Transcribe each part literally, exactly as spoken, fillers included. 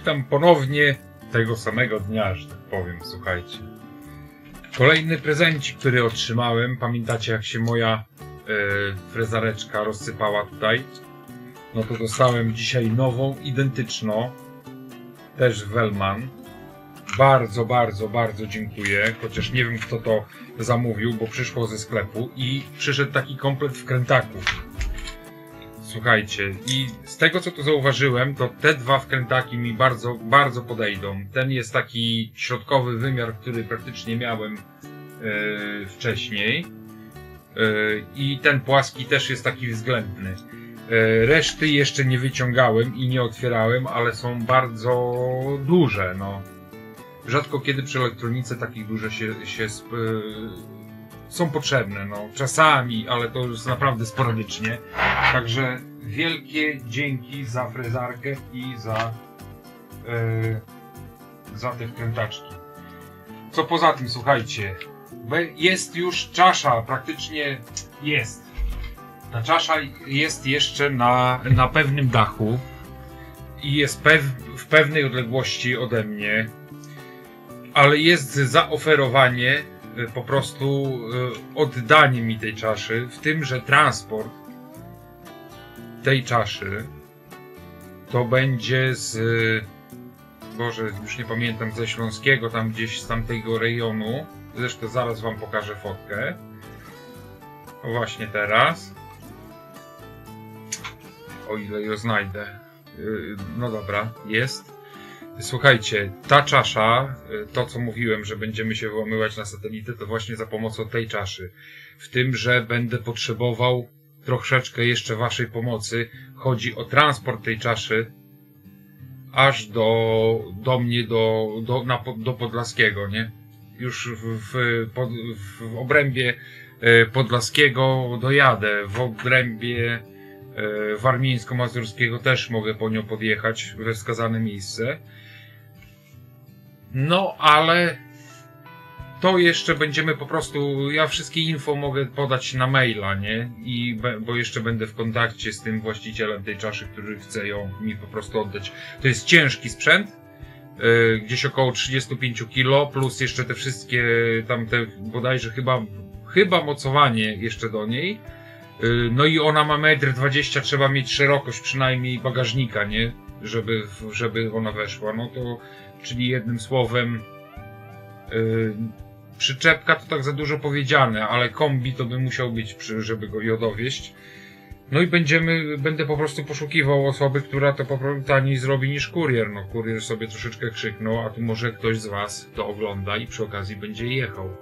witam ponownie tego samego dnia, że tak powiem, słuchajcie. Kolejny prezencik, który otrzymałem. Pamiętacie, jak się moja yy, frezareczka rozsypała tutaj? No to dostałem dzisiaj nową, identyczną. Też Wellman. Bardzo, bardzo, bardzo dziękuję. Chociaż nie wiem, kto to zamówił, bo przyszło ze sklepu i przyszedł taki komplet wkrętaków. Słuchajcie, i z tego, co tu zauważyłem, to te dwa wkrętaki mi bardzo, bardzo podejdą. Ten jest taki środkowy wymiar, który praktycznie miałem yy, wcześniej. Yy, I ten płaski też jest taki względny. Yy, reszty jeszcze nie wyciągałem i nie otwierałem, ale są bardzo duże, no. Rzadko kiedy przy elektronice takich duże się, się sp są potrzebne, no. Czasami, ale to już naprawdę sporadycznie. Także wielkie dzięki za frezarkę i za, yy, za te wkrętaczki. Co poza tym, słuchajcie, jest już czasza, praktycznie jest. Ta czasza jest jeszcze na, na pewnym dachu i jest pew, w pewnej odległości ode mnie. Ale jest zaoferowanie po prostu oddanie mi tej czaszy, w tym, że transport tej czaszy to będzie z, Boże, już nie pamiętam, ze Śląskiego, tam gdzieś z tamtego rejonu. Zresztą zaraz wam pokażę fotkę. O, właśnie teraz. O ile ją znajdę. No dobra, jest. Słuchajcie, ta czasza, to co mówiłem, że będziemy się wyłamywać na satelitę, to właśnie za pomocą tej czaszy. W tym, że będę potrzebował troszeczkę jeszcze waszej pomocy. Chodzi o transport tej czaszy aż do, do mnie, do, do, na, do Podlaskiego, nie? Już w, w, pod, w obrębie Podlaskiego dojadę, w obrębie warmińsko-mazurskiego też mogę po nią podjechać we wskazane miejsce. No, ale to jeszcze będziemy po prostu, ja wszystkie info mogę podać na maila, nie? I bo jeszcze będę w kontakcie z tym właścicielem tej czaszy, który chce ją mi po prostu oddać. To jest ciężki sprzęt, yy, gdzieś około trzydzieści pięć kilo, plus jeszcze te wszystkie tamte bodajże chyba, chyba mocowanie jeszcze do niej. Yy, no i ona ma metr dwadzieścia, trzeba mieć szerokość przynajmniej bagażnika, nie? Żeby, żeby ona weszła. No to, czyli jednym słowem, yy, przyczepka to tak za dużo powiedziane, ale kombi to by musiał być, żeby go ją dowieść. No i będziemy, będę po prostu poszukiwał osoby, która to po prostu taniej zrobi niż kurier. No kurier sobie troszeczkę krzyknął, a tu może ktoś z was to ogląda i przy okazji będzie jechał.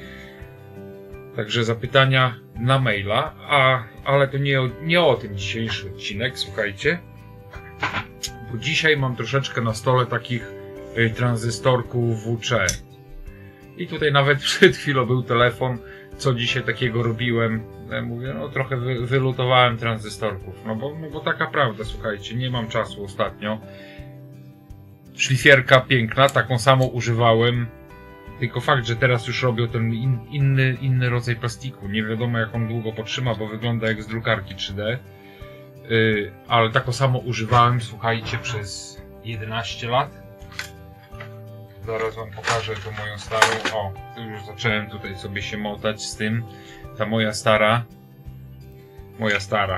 Także zapytania na maila, a, ale to nie o, nie o tym dzisiejszy odcinek, słuchajcie. Bo dzisiaj mam troszeczkę na stole takich y, tranzystorków W C. I tutaj nawet przed chwilą był telefon, co dzisiaj takiego robiłem. Ja mówię, no trochę wy, wylutowałem tranzystorków, no bo, no bo taka prawda, słuchajcie, nie mam czasu ostatnio. Szlifierka piękna, taką samą używałem. Tylko fakt, że teraz już robią ten in, inny, inny rodzaj plastiku. Nie wiadomo, jak on długo potrzyma, bo wygląda jak z drukarki trzy D. Yy, ale taką samo używałem, słuchajcie, przez jedenaście lat. Zaraz wam pokażę tą moją starą. O, już zacząłem tutaj sobie się motać z tym. Ta moja stara. Moja stara.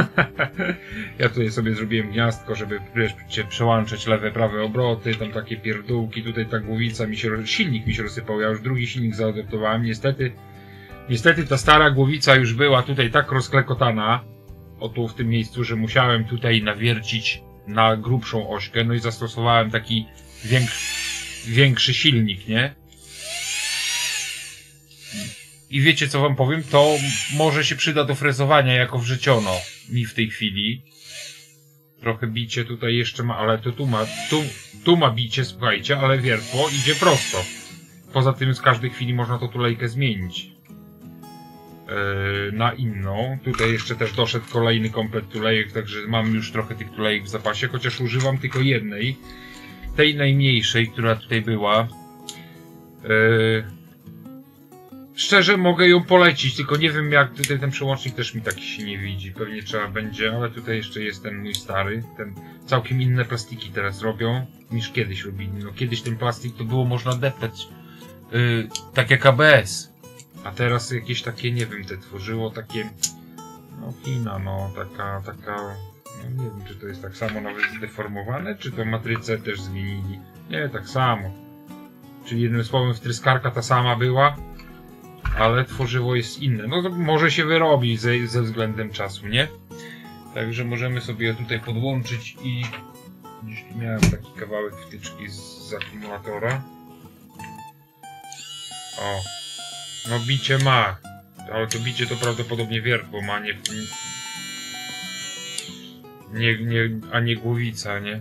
Ja tutaj sobie zrobiłem gniazdko, żeby przełączać lewe, prawe obroty, tam takie pierdółki, tutaj ta głowica mi się, silnik mi się rozsypał, ja już drugi silnik zaadaptowałem, niestety, niestety ta stara głowica już była tutaj tak rozklekotana, o tu w tym miejscu, że musiałem tutaj nawiercić na grubszą ośkę, no i zastosowałem taki więk, większy silnik, nie? I wiecie, co wam powiem? To może się przyda do frezowania jako wrzeciono mi w tej chwili. Trochę bicie tutaj jeszcze ma, ale to tu ma, tu, tu ma bicie, słuchajcie, ale wiertło idzie prosto. Poza tym z każdej chwili można to tulejkę zmienić yy, na inną. Tutaj jeszcze też doszedł kolejny komplet tulejek, także mam już trochę tych tulejek w zapasie, chociaż używam tylko jednej. Tej najmniejszej, która tutaj była. Yy, Szczerze mogę ją polecić, tylko nie wiem, jak tutaj ten przełącznik też mi taki się nie widzi. Pewnie trzeba będzie, ale tutaj jeszcze jest ten mój stary. Ten całkiem inne plastiki teraz robią niż kiedyś robili. No kiedyś ten plastik to było można deptać yy, tak jak A B S. A teraz jakieś takie, nie wiem, te tworzyło takie, no China, no taka, taka, no nie wiem, czy to jest tak samo nawet zdeformowane, czy to matrycę też zmienili. Nie, tak samo. Czyli jednym słowem wtryskarka ta sama była, ale tworzywo jest inne. No to może się wyrobi ze, ze względem czasu, nie? Także możemy sobie je tutaj podłączyć i gdzieś tu miałem taki kawałek wtyczki z, z akumulatora. O, no bicie ma, ale to bicie to prawdopodobnie wiertło ma, nie, nie, nie, a nie głowica, nie?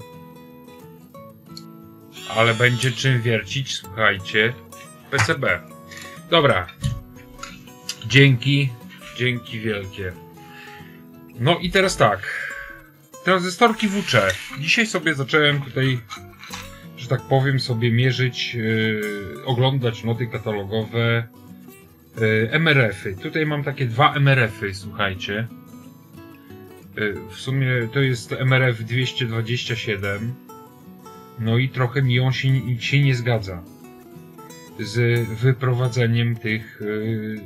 Ale będzie czym wiercić, słuchajcie, P C B. Dobra, dzięki, dzięki wielkie. No i teraz tak, tranzystorki W C. Dzisiaj sobie zacząłem tutaj, że tak powiem, sobie mierzyć, yy, oglądać noty katalogowe, yy, M R F-y. Tutaj mam takie dwa M R F-y, słuchajcie. Yy, w sumie to jest M R F dwieście dwadzieścia siedem. No i trochę mi on się, się nie zgadza z wyprowadzeniem tych yy,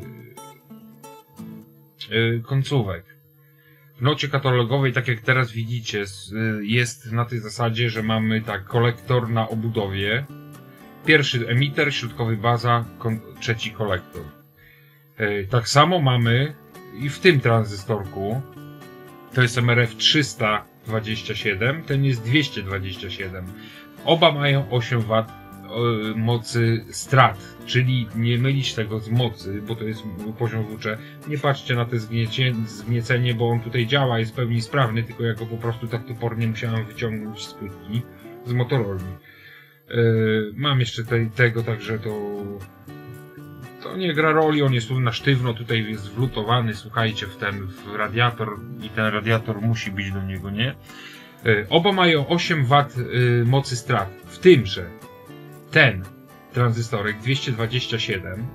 yy, końcówek. W nocie katalogowej, tak jak teraz widzicie, jest na tej zasadzie, że mamy tak kolektor na obudowie. Pierwszy emiter, środkowy baza, trzeci kolektor. Tak samo mamy i w tym tranzystorku. To jest M R F trzysta dwadzieścia siedem, ten jest dwieście dwadzieścia siedem. Oba mają osiem watów mocy strat, czyli nie mylić tego z mocy, bo to jest poziom W C. Nie patrzcie na te zgniecie, zgniecenie, bo on tutaj działa, jest w pełni sprawny, tylko ja go po prostu tak topornie musiałem wyciągnąć z płytki, z Motorola. Yy, mam jeszcze te, tego, także to to nie gra roli, on jest tu na sztywno, tutaj jest wlutowany, słuchajcie, w ten w radiator i ten radiator musi być do niego, nie? Yy, oba mają osiem watów yy, mocy strat, w tym, że ten tranzystorek dwieście dwadzieścia siedem,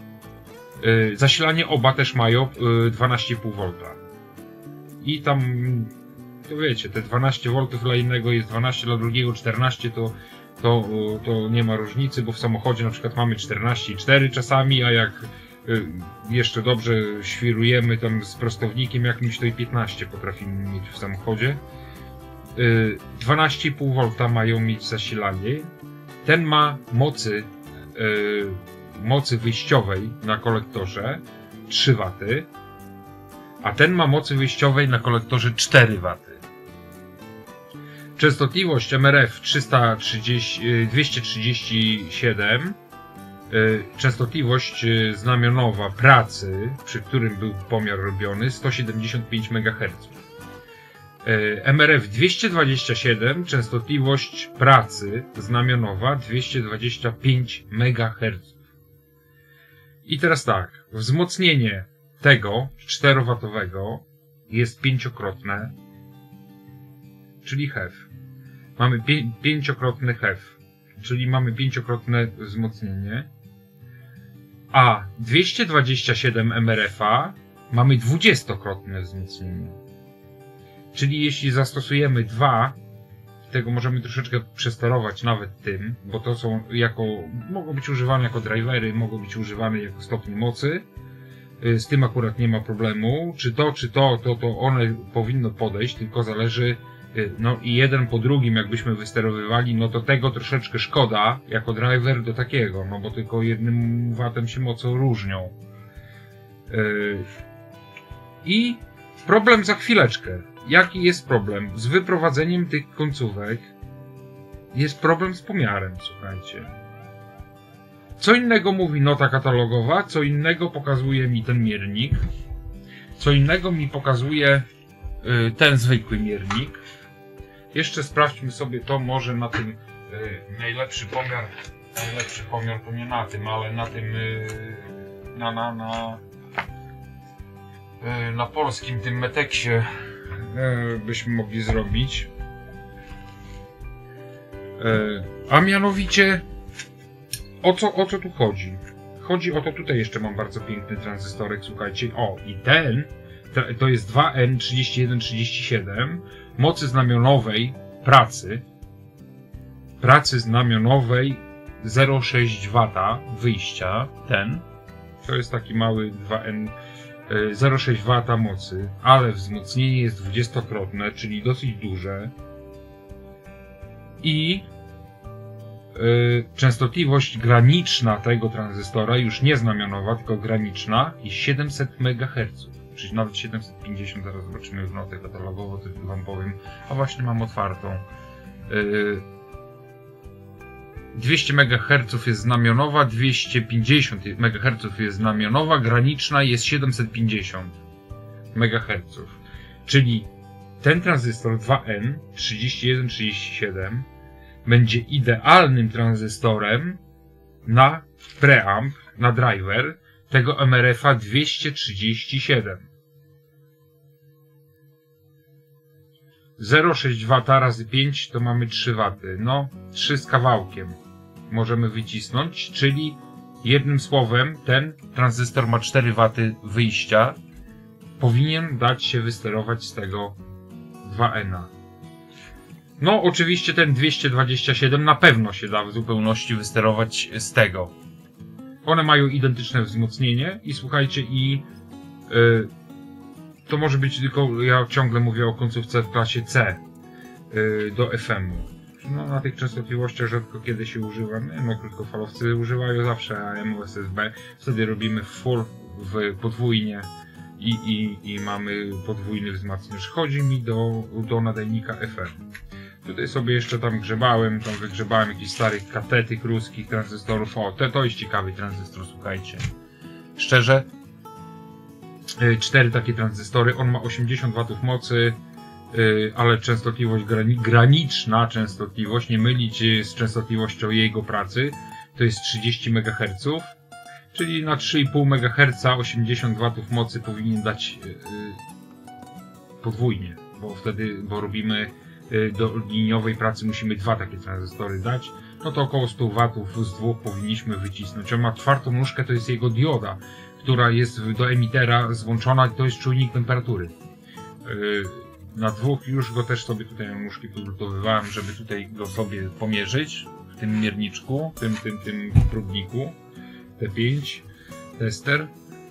yy, zasilanie oba też mają yy, dwanaście i pół wolta. I tam, to wiecie, te dwanaście woltów dla jednego jest dwanaście, dla drugiego czternaście, to, to, to nie ma różnicy, bo w samochodzie na przykład mamy czternaście i cztery czasami, a jak yy, jeszcze dobrze świrujemy tam z prostownikiem jakimś, to i piętnaście potrafimy mieć w samochodzie. Yy, dwanaście i pół wolta mają mieć zasilanie. Ten ma mocy, yy, mocy wyjściowej na kolektorze trzy waty, a ten ma mocy wyjściowej na kolektorze cztery waty. Częstotliwość M R F dwieście trzydzieści siedem, yy, częstotliwość znamionowa pracy, przy którym był pomiar robiony, sto siedemdziesiąt pięć megaherców. M R F dwieście dwadzieścia siedem, częstotliwość pracy znamionowa dwieście dwadzieścia pięć megaherców. I teraz tak, wzmocnienie tego czterowatowego jest pięciokrotne, czyli H E V. Mamy pię pięciokrotny H E V, czyli mamy pięciokrotne wzmocnienie, a dwieście dwadzieścia siedem M R F-a mamy dwudziestokrotne wzmocnienie. Czyli jeśli zastosujemy dwa, tego możemy troszeczkę przesterować nawet tym, bo to są jako, mogą być używane jako drivery, mogą być używane jako stopnie mocy. Z tym akurat nie ma problemu. Czy to, czy to, to, to one powinno podejść, tylko zależy, no i jeden po drugim jakbyśmy wysterowywali, no to tego troszeczkę szkoda jako driver do takiego, no bo tylko jednym watem się mocą różnią. I problem za chwileczkę. Jaki jest problem? Z wyprowadzeniem tych końcówek jest problem z pomiarem, słuchajcie. Co innego mówi nota katalogowa, co innego pokazuje mi ten miernik, co innego mi pokazuje y, ten zwykły miernik. Jeszcze sprawdźmy sobie to może na tym y, najlepszy pomiar, najlepszy pomiar to nie na tym, ale na tym y, na, na, na, y, na polskim tym Meteksie byśmy mogli zrobić. A mianowicie o co, o co tu chodzi? Chodzi o to, tutaj jeszcze mam bardzo piękny tranzystorek, słuchajcie. O, i ten to jest dwa N trzydzieści jeden trzydzieści siedem mocy znamionowej pracy, pracy znamionowej zero przecinek sześć wata wyjścia, ten, to jest taki mały dwa N, zero przecinek sześć wata mocy, ale wzmocnienie jest dwudziestokrotne, czyli dosyć duże i yy, częstotliwość graniczna tego tranzystora, już nie znamionowa, tylko graniczna, jest siedemset megaherców, czyli nawet siedemset pięćdziesiąt, zaraz zobaczymy w notę katalogową, to wam powiem, a właśnie mam otwartą. Yy, dwieście megaherców jest znamionowa, dwieście pięćdziesiąt megaherców jest znamionowa, graniczna jest siedemset pięćdziesiąt megaherców. Czyli ten tranzystor dwa N trzydzieści jeden trzydzieści siedem będzie idealnym tranzystorem na preamp, na driver tego M R F a dwieście trzydzieści siedem. zero przecinek sześć wata razy pięć to mamy trzy waty. No, trzy z kawałkiem możemy wycisnąć, czyli jednym słowem ten tranzystor ma cztery waty wyjścia. Powinien dać się wysterować z tego dwa N a. No, oczywiście ten dwieście dwadzieścia siedem na pewno się da w zupełności wysterować z tego. One mają identyczne wzmocnienie i słuchajcie, i yy, to może być tylko, ja ciągle mówię o końcówce w klasie C yy, do F M u. No, na tych częstotliwościach rzadko kiedy się używa, no krótkofalowcy używają zawsze A M u S S B, wtedy robimy full w podwójnie i, i, i mamy podwójny wzmacniacz. Chodzi mi do, do nadajnika F M. Tutaj sobie jeszcze tam grzebałem, tam wygrzebałem jakieś starych katetyk ruskich tranzystorów. O, to, to jest ciekawy tranzystor, słuchajcie. Szczerze, cztery takie tranzystory, on ma osiemdziesiąt watów mocy, ale częstotliwość grani graniczna częstotliwość, nie mylić z częstotliwością jego pracy, to jest trzydzieści megaherców, czyli na trzy i pół megaherca osiemdziesiąt watów mocy powinien dać podwójnie, bo wtedy, bo robimy do liniowej pracy, musimy dwa takie tranzystory dać, no to około sto watów z dwóch powinniśmy wycisnąć. On ma czwartą nóżkę, to jest jego dioda, która jest do emitera złączona, to jest czujnik temperatury. Na dwóch już go też sobie tutaj nóżki podlutowywałem, żeby tutaj go sobie pomierzyć w tym mierniczku, tym, tym, tym próbniku T pięć, tester.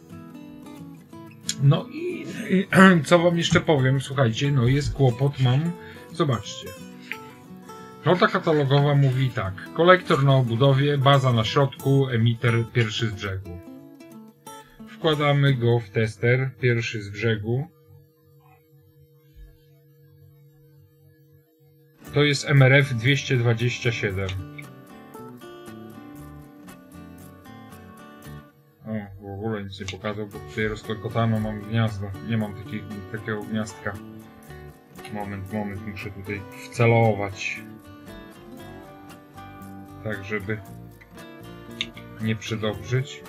No i, i co wam jeszcze powiem, słuchajcie, no jest kłopot, mam, zobaczcie. Nota katalogowa mówi tak: kolektor na obudowie, baza na środku, emiter pierwszy z brzegu. Wkładamy go w tester, pierwszy z brzegu. To jest M R F dwieście dwadzieścia siedem. O, w ogóle nic nie pokazał, bo tutaj rozklekotano, mam gniazdo. Nie mam takiego, takiego gniazdka. Moment, moment, muszę tutaj wcelować. Tak, żeby nie przedobrzyć.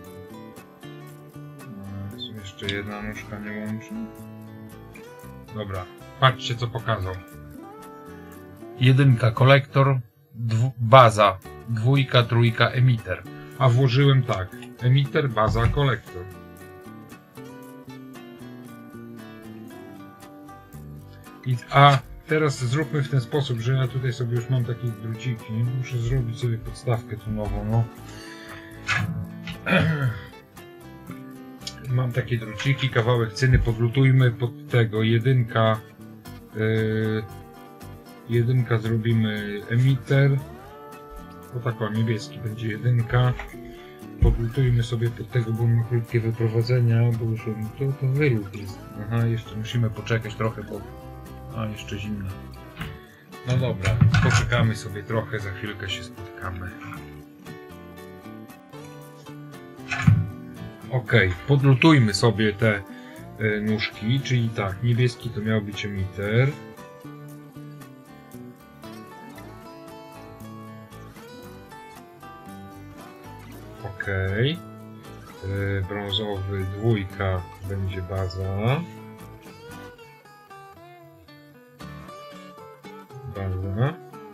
No, jeszcze jedna nóżka nie łączy. Dobra, patrzcie co pokazał. Jedynka kolektor, baza, dwójka, trójka emiter. A włożyłem tak: emiter, baza, kolektor. I, a teraz zróbmy w ten sposób, że ja tutaj sobie już mam takie druciki. Muszę zrobić sobie podstawkę tu nową, no. Mam takie druciki, kawałek cyny, podlutujmy pod tego. Jedynka, yy, jedynka zrobimy emiter. To tak o, niebieski będzie jedynka. Podlutujmy sobie pod tego, bo ma krótkie wyprowadzenia, bo już to, to wylot jest. Aha, jeszcze musimy poczekać trochę, bo a jeszcze zimno. No dobra, poczekamy sobie trochę, za chwilkę się spotkamy. Ok, podlutujmy sobie te y, nóżki, czyli tak, niebieski to miał być emiter. Ok, y, brązowy dwójka będzie baza. Baza.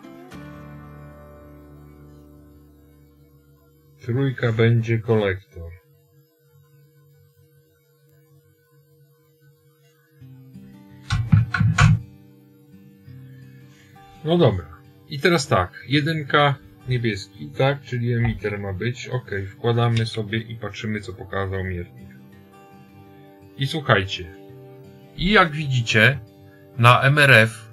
Trójka będzie kolektor. No dobra. I teraz tak. Jedynka niebieski, tak? Czyli emiter ma być. Ok, wkładamy sobie i patrzymy, co pokazał miernik. I słuchajcie. I jak widzicie, na M R F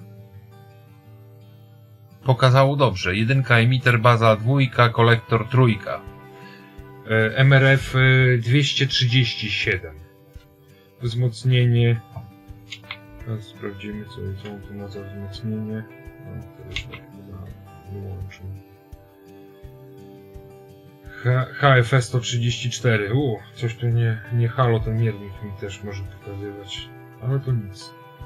pokazało dobrze. Jedynka emiter, baza dwójka, kolektor trójka. M R F dwieście trzydzieści siedem. Wzmocnienie. Teraz sprawdzimy, co, co tu ma za wzmocnienie. No, teraz tak wyłączę. H F sto trzydzieści cztery. U, coś tu nie, nie halo, ten miernik mi też może pokazywać. Ale to nic.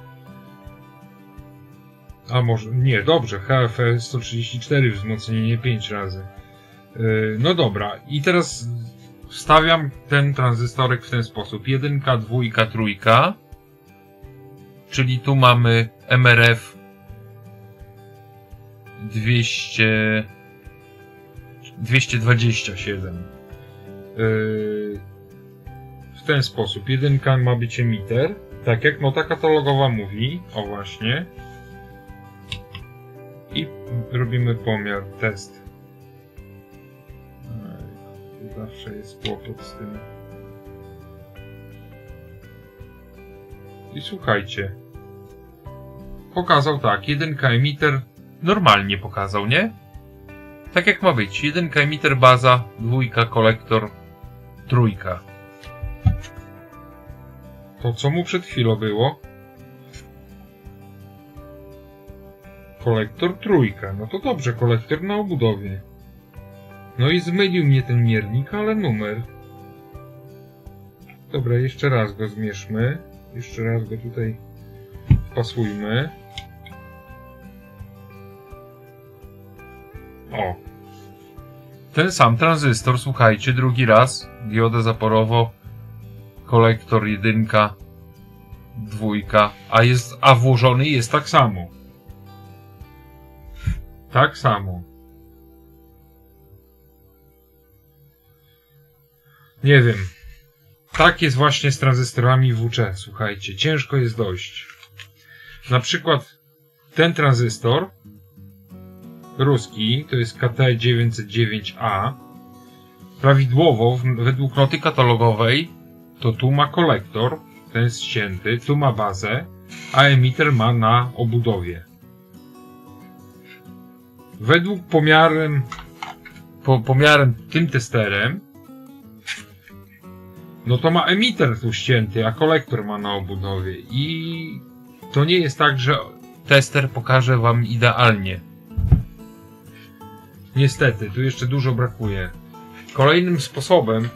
A może, nie, dobrze, H F sto trzydzieści cztery wzmocnienie pięć razy. Yy, no dobra, i teraz wstawiam ten tranzystorek w ten sposób. Jedynka, dwójka, trójka. Czyli tu mamy M R F dwieście, dwieście dwadzieścia siedem. Yy, w ten sposób. Jedynka ma być emiter. Tak jak nota katalogowa mówi. O właśnie. I robimy pomiar, test. Ej, zawsze jest kłopot z tym. I słuchajcie. Pokazał tak, jedynka emiter normalnie pokazał, nie? Tak jak ma być. Jedynka emiter, baza, dwójka kolektor, trójka. To co mu przed chwilą było? Kolektor trójka. No to dobrze, kolektor na obudowie. No i zmylił mnie ten miernik, ale numer. Dobra, jeszcze raz go zmierzmy. Jeszcze raz go tutaj wpasujmy. O. Ten sam tranzystor, słuchajcie, drugi raz. Dioda zaporowo. Kolektor jedynka, dwójka. A jest, a włożony jest tak samo. Tak samo. Nie wiem. Tak jest właśnie z tranzystorami W C. Słuchajcie, ciężko jest dojść. Na przykład ten tranzystor ruski, to jest K T dziewięćset dziewięć A. Prawidłowo, według noty katalogowej, to tu ma kolektor, ten jest ścięty, tu ma bazę, a emiter ma na obudowie. Według pomiarem, po, pomiarem tym testerem, no to ma emiter tu ścięty, a kolektor ma na obudowie. I to nie jest tak, że tester pokaże wam idealnie. Niestety, tu jeszcze dużo brakuje. Kolejnym sposobem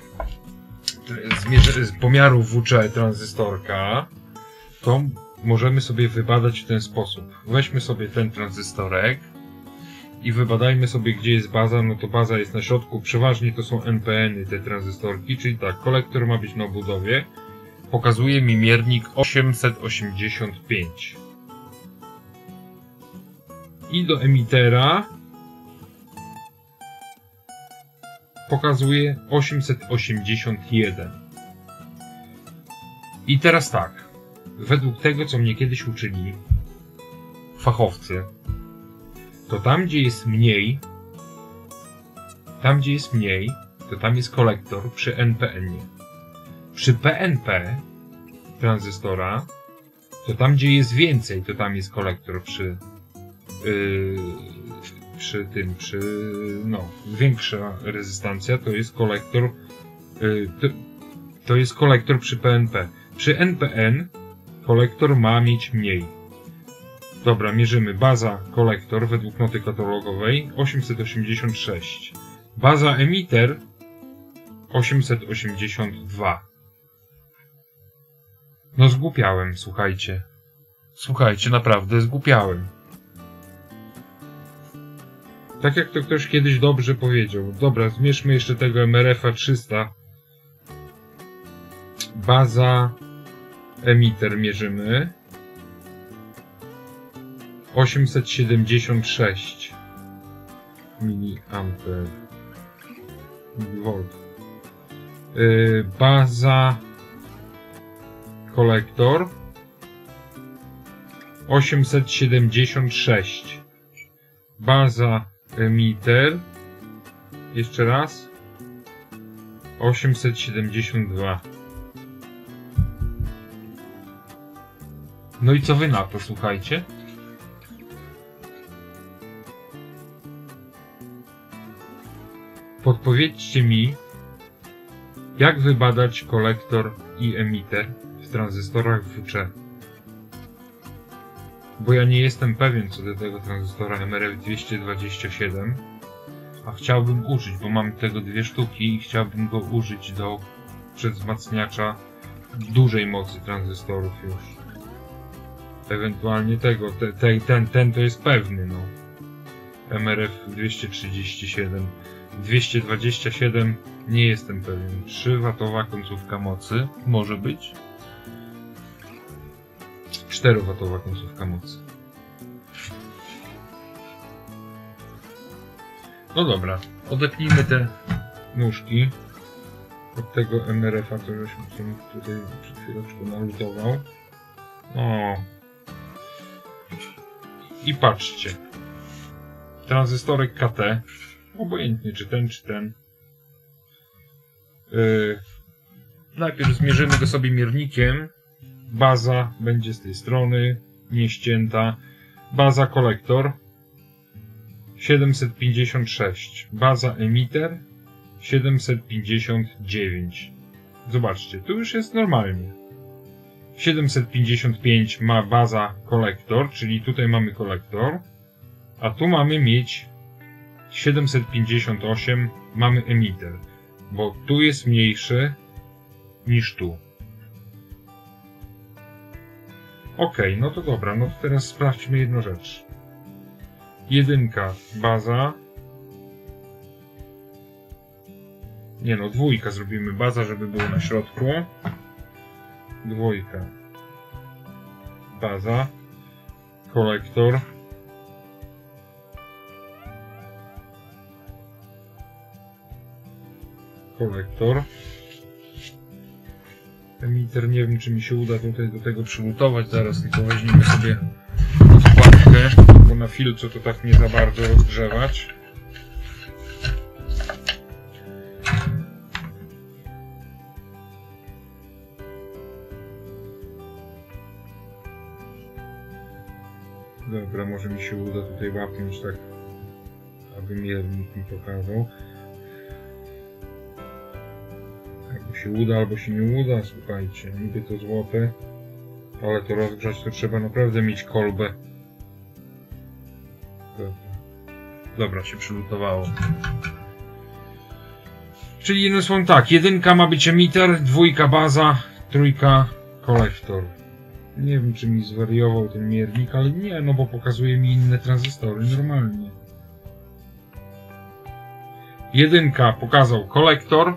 z pomiaru W C tranzystorka to możemy sobie wybadać w ten sposób. Weźmy sobie ten tranzystorek i wybadajmy sobie, gdzie jest baza. No to baza jest na środku, przeważnie to są N P N-y te tranzystorki, czyli tak, kolektor ma być na obudowie. Pokazuje mi miernik osiemset osiemdziesiąt pięć. I do emitera pokazuje osiemset osiemdziesiąt jeden. I teraz tak, według tego, co mnie kiedyś uczyli fachowcy, to tam, gdzie jest mniej, tam, gdzie jest mniej, to tam jest kolektor przy N P N-ie. Przy P N P tranzystora, to tam, gdzie jest więcej, to tam jest kolektor przy yy, przy tym, przy no, większa rezystancja, to jest kolektor yy, to, to jest kolektor przy P N P. Przy N P N kolektor ma mieć mniej. Dobra, mierzymy. Baza, kolektor według noty katalogowej osiemset osiemdziesiąt sześć. Baza emiter osiemset osiemdziesiąt dwa. No zgłupiałem, słuchajcie. Słuchajcie, naprawdę zgłupiałem. Tak jak to ktoś kiedyś dobrze powiedział. Dobra, zmierzmy jeszcze tego M R F-a trzysta. Baza emiter mierzymy. osiemset siedemdziesiąt sześć miliamper volt. Yy, baza kolektor osiemset siedemdziesiąt sześć. baza, emitter. Jeszcze raz. osiemset siedemdziesiąt dwa. No i co wy na to, słuchajcie? Podpowiedzcie mi, jak wybadać kolektor i emitter w tranzystorach W C. Bo ja nie jestem pewien co do tego tranzystora M R F dwieście dwadzieścia siedem, a chciałbym użyć, bo mam tego dwie sztuki i chciałbym go użyć do przedwzmacniacza dużej mocy tranzystorów już. Ewentualnie tego, te, te, ten, ten to jest pewny, no. M R F dwieście trzydzieści siedem. dwieście dwadzieścia siedem nie jestem pewien. trzy watowa końcówka mocy może być. cztery watowa końcówka mocy. No dobra, odepnijmy te nóżki od tego M R F a, co żeśmy tutaj przed chwileczką nalutował. O. I patrzcie. Tranzystorek K T. Obojętnie czy ten, czy ten. Yy, najpierw zmierzymy go sobie miernikiem. Baza będzie z tej strony, nieścięta. Baza kolektor siedemset pięćdziesiąt sześć. Baza emitter siedemset pięćdziesiąt dziewięć. Zobaczcie, tu już jest normalnie. siedemset pięćdziesiąt pięć ma baza kolektor, czyli tutaj mamy kolektor. A tu mamy mieć siedemset pięćdziesiąt osiem, mamy emitter. Bo tu jest mniejszy niż tu. Ok, no to dobra, no to teraz sprawdźmy jedną rzecz. Jedynka, baza. Nie no, dwójka zrobimy baza, żeby było na środku. Dwójka. Baza. Kolektor. Kolektor. Emitter, nie wiem czy mi się uda tutaj do tego przylutować, zaraz tylko weźmiemy sobie odkładkę, bo na filcu to tak nie za bardzo rozgrzewać. Dobra, może mi się uda tutaj łapnąć tak, aby miernik mi pokazał. Albo się uda, albo się nie uda, słuchajcie, niby to złote, ale to rozgrzać to trzeba naprawdę mieć kolbę. Dobra, Dobra się przylutowało. Czyli jednym słowem tak, jedynka ma być emitter, dwójka baza, trójka kolektor. Nie wiem czy mi zwariował ten miernik, ale nie, no bo pokazuje mi inne tranzystory normalnie. Jedynka pokazał kolektor.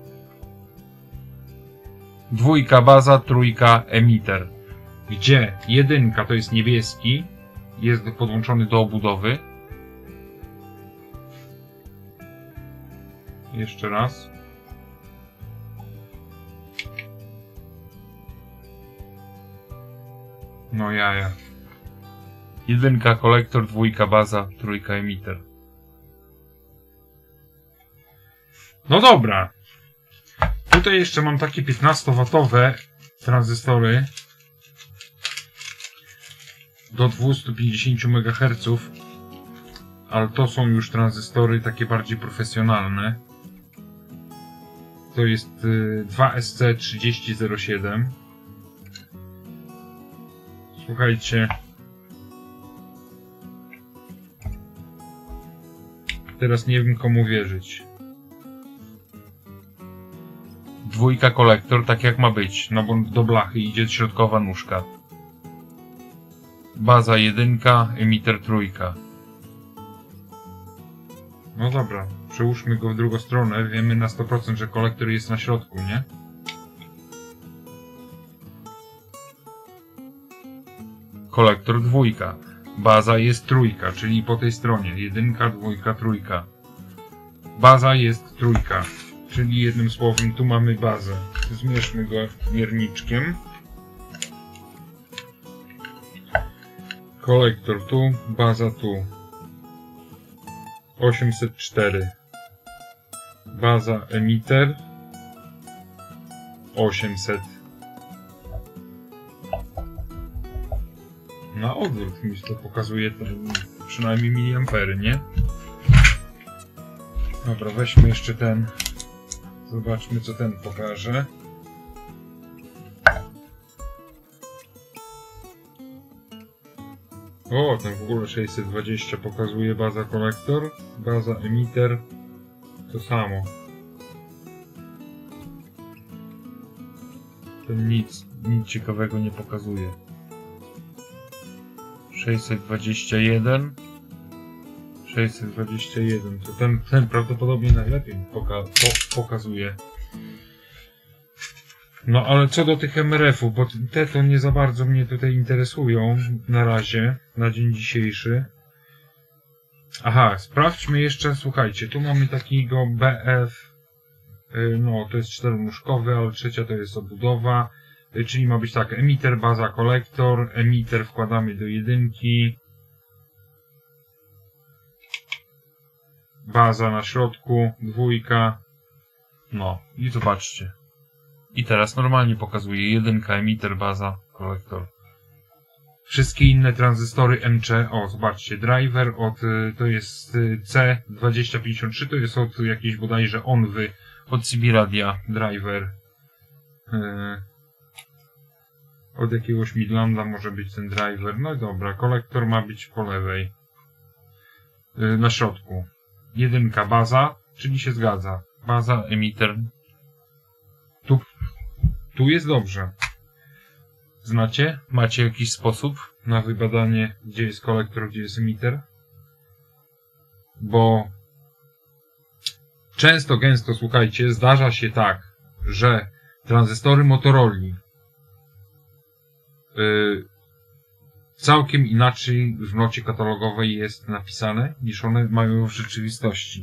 Dwójka baza, trójka emitter. Gdzie jedynka to jest niebieski, jest podłączony do obudowy. Jeszcze raz. No jaja. Jedynka kolektor, dwójka baza, trójka emitter. No dobra. Tutaj jeszcze mam takie piętnastowatowe tranzystory do dwieście pięćdziesiąt megaherców, ale to są już tranzystory takie bardziej profesjonalne. To jest dwa S C trzydzieści zero siedem. Słuchajcie, teraz nie wiem komu wierzyć. Dwójka kolektor, tak jak ma być, no bo do blachy idzie środkowa nóżka. Baza jedynka, emitter trójka. No dobra, przełóżmy go w drugą stronę, wiemy na sto procent, że kolektor jest na środku, nie? Kolektor dwójka. Baza jest trójka, czyli po tej stronie. Jedynka, dwójka, trójka. Baza jest trójka. Czyli jednym słowem tu mamy bazę. Zmierzmy go mierniczkiem. Kolektor tu, baza tu. osiemset cztery. Baza emitter osiemset. Na odwrót mi to pokazuje ten, przynajmniej miliampery, nie? Dobra, weźmy jeszcze ten. Zobaczmy, co ten pokaże. O, ten w ogóle sześćset dwadzieścia pokazuje baza kolektor, baza emitter to samo. Ten nic, nic ciekawego nie pokazuje. sześćset dwadzieścia jeden. sześćset dwadzieścia jeden. To ten, ten prawdopodobnie najlepiej poka po pokazuje. No ale co do tych M R F-ów, bo te to nie za bardzo mnie tutaj interesują na razie, na dzień dzisiejszy. Aha, sprawdźmy jeszcze, słuchajcie, tu mamy takiego B F, no to jest czteronóżkowy, ale trzecia to jest obudowa, czyli ma być tak, emitter, baza, kolektor, emitter wkładamy do jedynki, baza na środku, dwójka, no i zobaczcie. I teraz normalnie pokazuje jedynka, emitter, baza, kolektor. Wszystkie inne tranzystory M C, o zobaczcie, driver od, to jest C dwadzieścia pięćdziesiąt trzy, to jest od jakiejś bodajże onwy, od C B radia, driver. Yy, od jakiegoś Midlanda może być ten driver, no dobra, kolektor ma być po lewej. Yy, na środku. Jedynka, baza, czyli się zgadza. Baza, emitter. Tu, tu jest dobrze. Znacie? Macie jakiś sposób na wybadanie, gdzie jest kolektor, gdzie jest emitter? Bo często, gęsto, słuchajcie, zdarza się tak, że tranzystory Motorola yy, całkiem inaczej w nocie katalogowej jest napisane, niż one mają w rzeczywistości.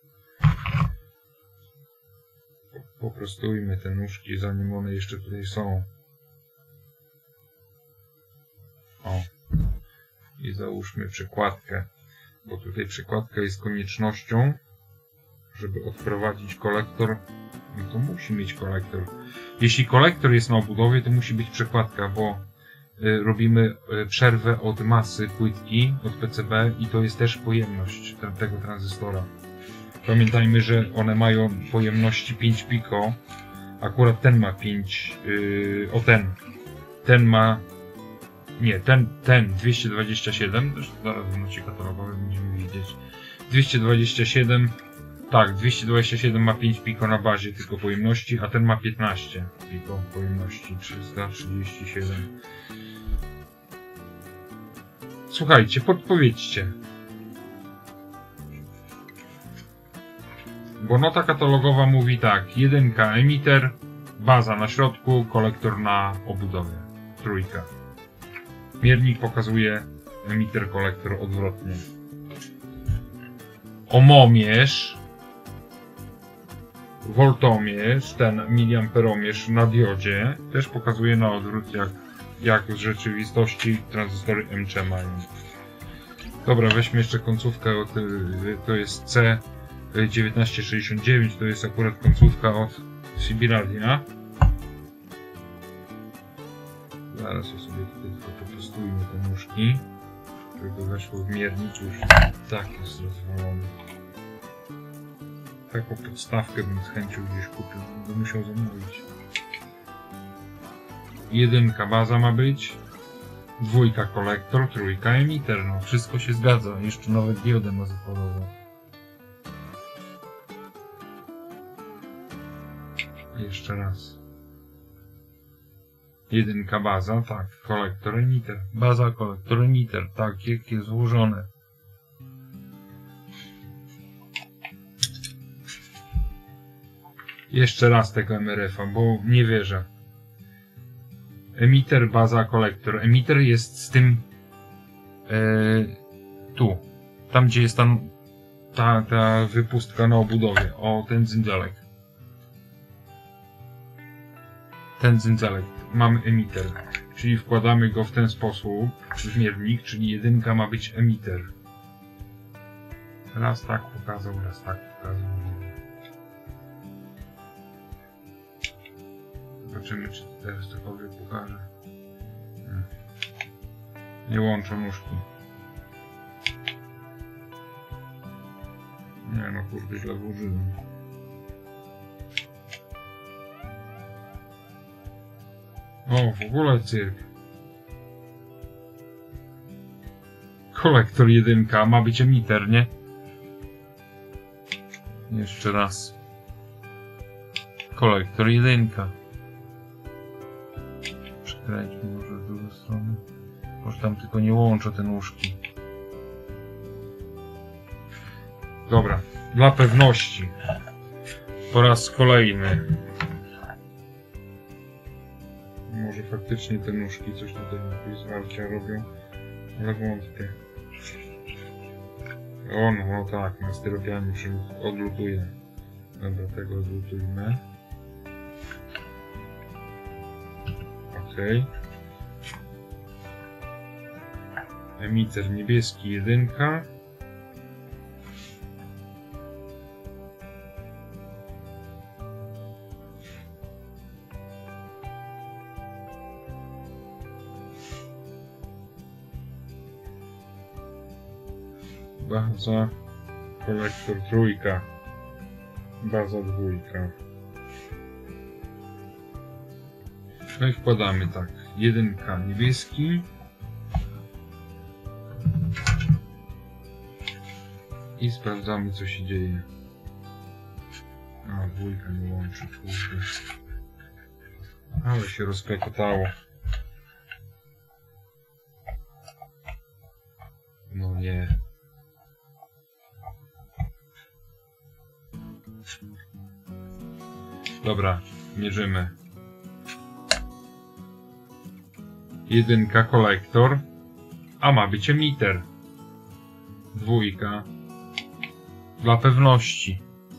Poprostujmy te nóżki, zanim one jeszcze tutaj są. O. I załóżmy przekładkę, bo tutaj przekładka jest koniecznością, żeby odprowadzić kolektor. No to musi mieć kolektor. Jeśli kolektor jest na obudowie, to musi być przekładka, bo y, robimy y, przerwę od masy płytki, od P C B i to jest też pojemność te, tego tranzystora. Pamiętajmy, że one mają pojemności pięć piko. Akurat ten ma pięć. Yy, o ten. Ten ma. Nie, ten, ten dwieście dwadzieścia siedem. Zresztą zaraz w nocie katalogowej będziemy widzieć. dwieście dwadzieścia siedem. Tak, dwieście dwadzieścia siedem ma pięć piko na bazie tylko pojemności, a ten ma piętnaście piko pojemności. trzysta trzydzieści siedem. Słuchajcie, podpowiedzcie. Bo nota katalogowa mówi tak, jedynka emitter, baza na środku, kolektor na obudowie, trójka. Miernik pokazuje emitter, kolektor odwrotnie. Ohmomierz, voltomierz, ten miliamperomierz na diodzie też pokazuje na odwrót, jak, jak w rzeczywistości tranzystory M C mają. Dobra, weźmy jeszcze końcówkę, od, to jest C dziewiętnaście sześćdziesiąt dziewięć, to jest akurat końcówka od C B radia. Zaraz ja sobie tutaj tylko poprostujmy te nóżki, żeby to weszło w miernik, już tak jest rozwalony. Taką podstawkę bym z chęcią gdzieś kupił, będę musiał zamówić. Jedynka baza ma być, dwójka kolektor, trójka emitter, no wszystko się zgadza, jeszcze nawet diodę ma zakładową. Jeszcze raz. Jedynka baza, tak, kolektor emitter. Baza, kolektor emitter, tak, jak jest złożone. Jeszcze raz tego M R F-a, bo nie wierzę. Emitter, baza, kolektor. Emitter jest z tym yy, tu. Tam, gdzie jest tam ta, ta wypustka na obudowie. O, ten dzyndzalek. Ten dzyndzalek. Mamy emitter. Czyli wkładamy go w ten sposób w miernik, czyli jedynka ma być emitter. Raz tak pokazał, raz tak pokazał. Zobaczymy, czy teraz cokolwiek pokaże. Nie, nie łączą nóżki. Nie no, kurde, źle włożyłem. O, w ogóle cyrk. Kolektor jedynka, ma być emiter, nie? Jeszcze raz. Kolektor jedynka. Przekręćmy może w drugą stronę. Może tam tylko nie łączę te nóżki. Dobra, dla pewności. Po raz kolejny. Może faktycznie te nóżki coś tutaj jakieś zwarcia robią. Ale wątpię. O no, no tak, na styropianie się odlutuje. Dobra, tego odlutujmy. Okej. Emiter niebieski jedynka. Baza, kolektor trójka, baza dwójka. No i wkładamy tak, jedynka niebieski i sprawdzamy, co się dzieje. A, dwójka nie łączy, kurde. Ale się rozklekotało. No nie. Dobra, mierzymy. Jedynka kolektor, a ma być emiter. Dwójka. Dla pewności.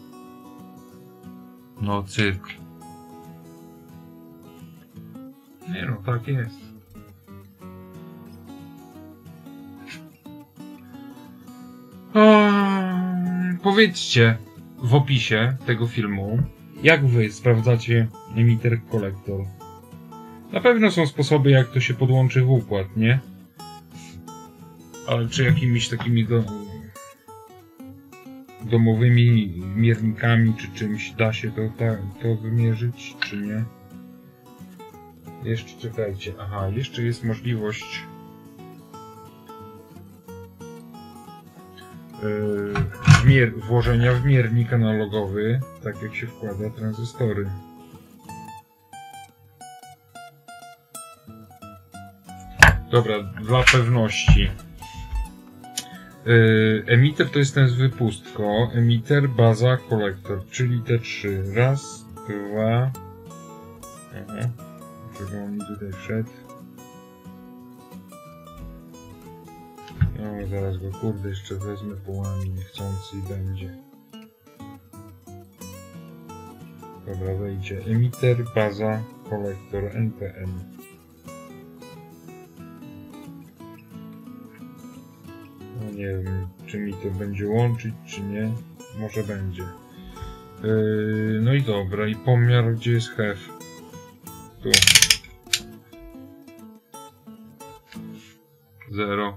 No cyrk. Nie no, tak jest. O, powiedzcie w opisie tego filmu, jak wy sprawdzacie emiter kolektor. Na pewno są sposoby, jak to się podłączy w układ, nie? Ale czy jakimiś takimi do... domowymi miernikami, czy czymś da się to, ta, to wymierzyć, czy nie? Jeszcze czekajcie. Aha, jeszcze jest możliwość yy, włożenia w miernik analogowy, tak jak się wkłada tranzystory. Dobra, dla pewności. Yy, emiter to jest ten z wypustką. Emiter, baza, kolektor, czyli te trzy. Raz, dwa. Aha. Żeby on mi tutaj wszedł. No, zaraz go kurde jeszcze wezmę połami niechcący i będzie. Dobra, wejdzie. Emiter, baza, kolektor, N P N. No nie wiem, czy mi to będzie łączyć, czy nie. Może będzie. Yy, no i dobra, i pomiar, gdzie jest hef? Tu. Zero.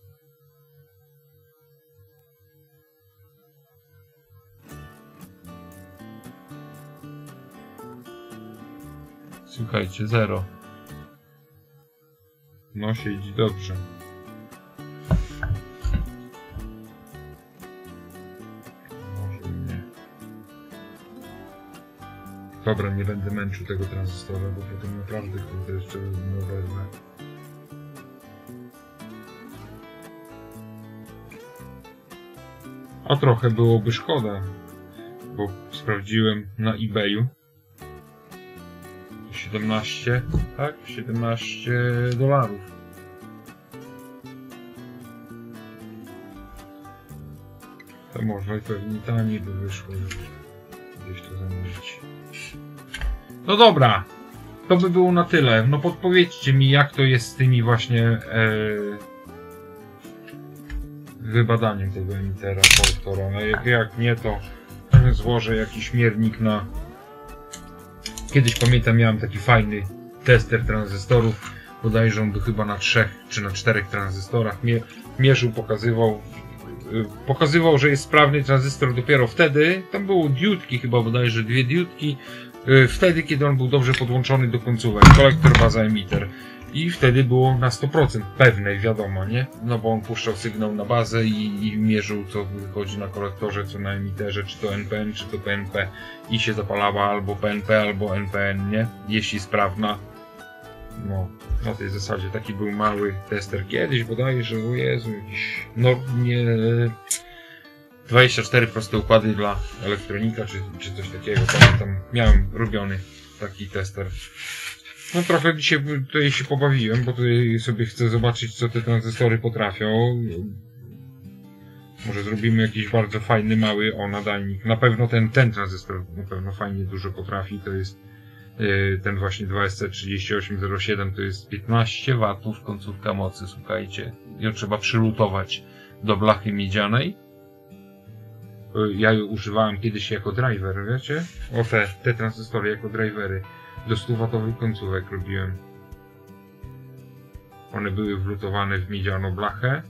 Słuchajcie, zero. No, siedzi dobrze. Może nie. Dobra, nie będę męczył tego tranzystora, bo potem naprawdę kurde jeszcze nie oberwę. A trochę byłoby szkoda, bo sprawdziłem na eBayu. siedemnaście, tak? siedemnaście dolarów. To może pewnie taniej by wyszło gdzieś to zamówić. No dobra, to by było na tyle. No podpowiedzcie mi, jak to jest z tymi właśnie e, wybadaniem tego emitera, kolektora. No jak, jak nie, to złożę jakiś miernik na... Kiedyś pamiętam, miałem taki fajny tester tranzystorów. Bodajże on był chyba na trzech czy na czterech tranzystorach. Mie mierzył, pokazywał, yy, pokazywał, że jest sprawny tranzystor dopiero wtedy. Tam było diodki, chyba bodajże dwie diodki. Yy, wtedy, kiedy on był dobrze podłączony do końcówek. Kolektor, baza, emiter. I wtedy było na sto procent pewne, wiadomo, nie? No bo on puszczał sygnał na bazę i, i mierzył, co wychodzi na kolektorze, co na emiterze, czy to N P N, czy to P N P. I się zapalała albo P N P, albo N P N, nie? Jeśli sprawna. No, na tej zasadzie taki był mały tester kiedyś, bodajże, o Jezu, jakiś, no nie, dwadzieścia cztery proste układy dla elektronika, czy, czy coś takiego, pamiętam, miałem robiony taki tester. No trochę dzisiaj tutaj się pobawiłem, bo tutaj sobie chcę zobaczyć, co te tranzystory potrafią. Może zrobimy jakiś bardzo fajny, mały, o, nadajnik. Na pewno ten, ten tranzystor na pewno fajnie dużo potrafi, to jest ten właśnie dwa S C trzydzieści osiem zero siedem, to jest piętnaście watów końcówka mocy, słuchajcie. Ją trzeba przylutować do blachy miedzianej. Ja ją używałem kiedyś jako driver, wiecie? O te, te tranzystory jako drivery. Do stu watowych końcówek robiłem. One były wlutowane w miedzianą blachę.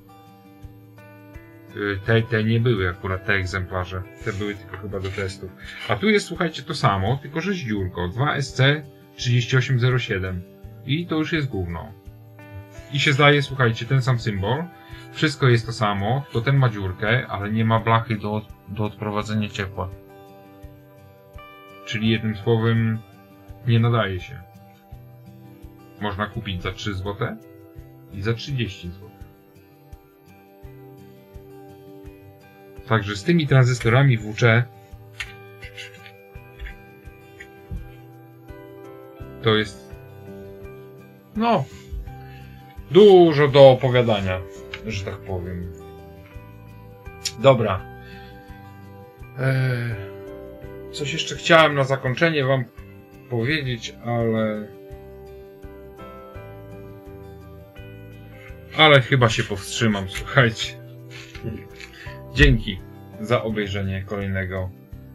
Te, te nie były akurat, te egzemplarze. Te były tylko chyba do testów. A tu jest, słuchajcie, to samo, tylko że z dziurką. dwa S C trzydzieści osiem zero siedem. I to już jest gówno. I się zdaje, słuchajcie, ten sam symbol. Wszystko jest to samo, to ten ma dziurkę, ale nie ma blachy do, do odprowadzenia ciepła. Czyli jednym słowem nie nadaje się. Można kupić za trzy złote i za trzydzieści złotych. Także z tymi tranzystorami W C to jest no dużo do opowiadania, że tak powiem. Dobra. Eee, coś jeszcze chciałem na zakończenie wam powiedzieć, ale ale chyba się powstrzymam, słuchajcie. Dzięki za obejrzenie kolejnego.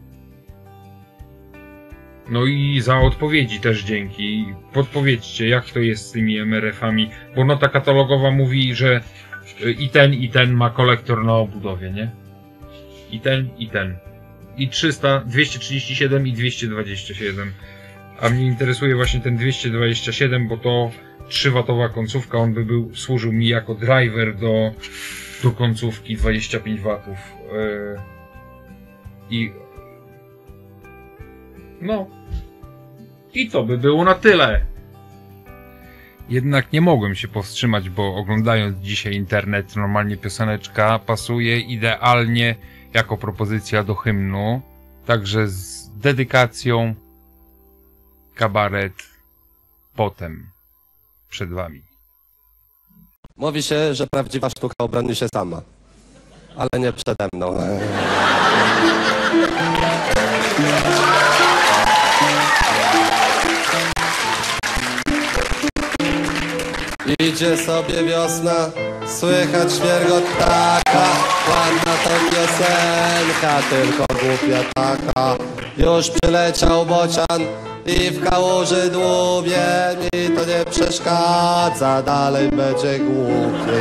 No i za odpowiedzi też dzięki. Podpowiedzcie, jak to jest z tymi M R F-ami, bo nota katalogowa mówi, że i ten, i ten ma kolektor na obudowie, nie? I ten, i ten. I trzysta, dwieście trzydzieści siedem i dwieście dwadzieścia siedem. A mnie interesuje właśnie ten dwieście dwadzieścia siedem, bo to trzy watowa końcówka, on by był, służył mi jako driver do do końcówki dwadzieścia pięć watów. Yy, I no i to by było na tyle. Jednak nie mogłem się powstrzymać, bo oglądając dzisiaj internet, normalnie pioseneczka pasuje idealnie jako propozycja do hymnu. Także z dedykacją kabaret potem przed wami. Mówi się, że prawdziwa sztuka obroni się sama, ale nie przede mną. Idzie sobie wiosna, słychać świergot ptaka, ładna to piosenka, tylko głupia taka. Już przyleciał bocian i w kałuży dłubie, mi to nie przeszkadza, dalej będzie głupiej.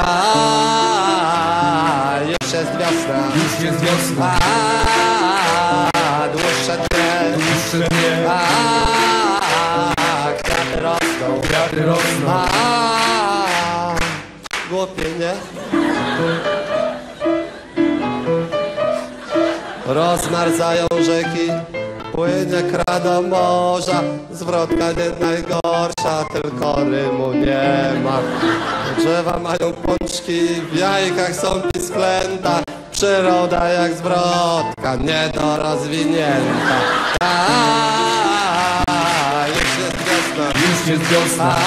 A już jest wiosna, Już jest wiosna, a dłuższe dnie, dłuższe dnie, a kwiaty rosną, kwiaty rosną, a głupie, nie? Rozmarzają rzeki, płynie kra do morza, zwrotka nie najgorsza, tylko rymu nie ma. Drzewa mają pączki, w jajkach są pisklęta, przyroda jak zwrotka, niedorozwinięta. A już jest wiosna, już jest wiosna,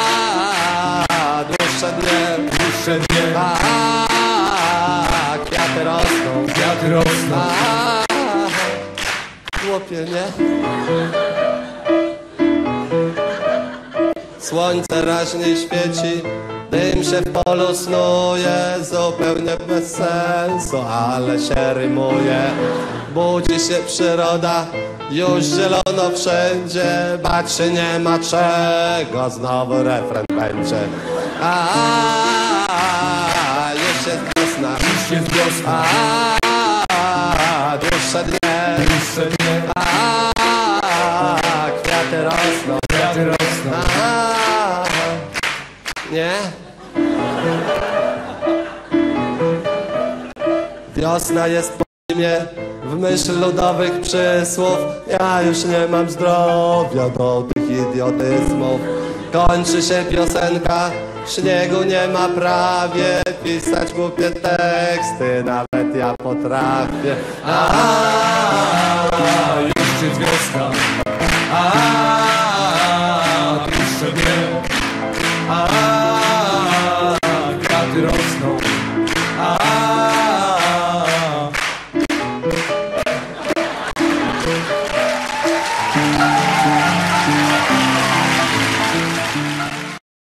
a dłuższe dnie, dłuższe dnie, a kwiaty rosną, kwiaty rosną, a głupie, nie? Słońce raźniej świeci, dym się w polu snuje, zupełnie bez sensu, ale się rymuje. Budzi się przyroda, już zielono wszędzie, bać się nie ma czego, znowu refren będzie. A, już jest wiosna, Już jest wiosna, a, dłuższe dnie, dłuższe dnie, a, kwiaty rosną, kwiaty rosną. a, nie? Wiosna jest po zimie, w myśl ludowych przysłów. Ja już nie mam zdrowia do tych idiotyzmów. Kończy się piosenka, śniegu nie ma prawie. Pisać głupie teksty, nawet ja potrafię. A, A już jest wiosna, a